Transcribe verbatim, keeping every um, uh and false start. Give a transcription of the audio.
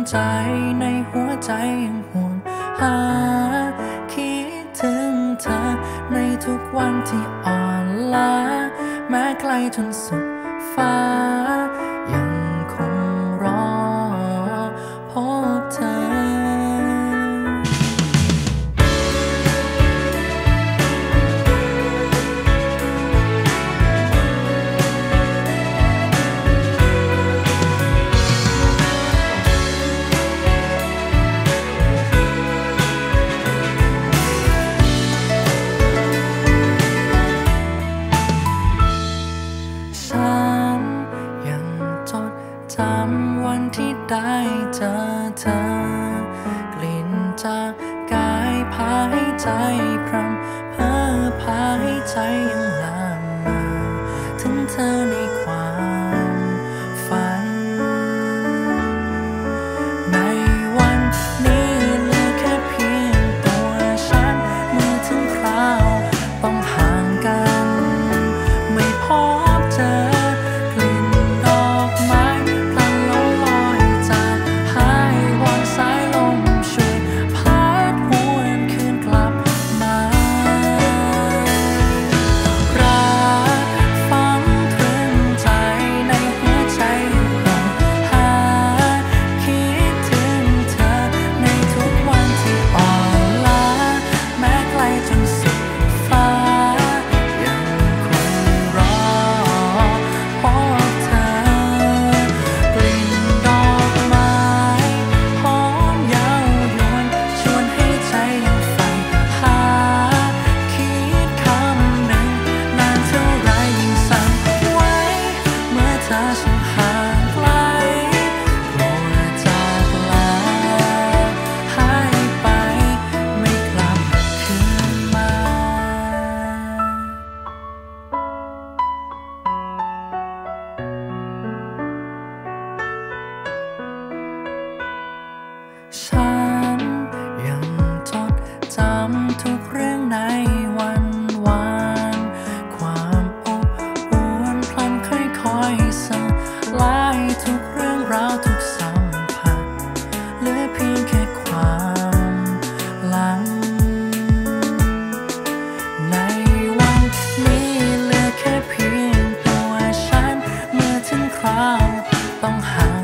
ใจในหัวใจยังห่วงหาคิดถึงเธอในทุกวันที่อ่อนล้าแม้ไกลจนสุดฟ้ายังคงรอพบเธอจำวันที่ได้เจอเธอกลิ่นจากกายพาให้ใจพรำเพ้อพาให้ใจยังลามมาถึงเธอในความฝันในวันนี้เหลือแค่เพียงตัวฉันเมื่อถึงคราวต้องห่างกันไม่พบเจอกลิ่นดอกไม้ฉันยังจดจำทุกเรื่องในวันวานความอบอุ่นพลันค่อยๆสลายทุกเรื่องราวทุกสัมผัสเหลือเพียงแค่ความหลังในวันนี้เหลือแค่เพียงตัวฉันเมื่อถึงคราวต้องห่าง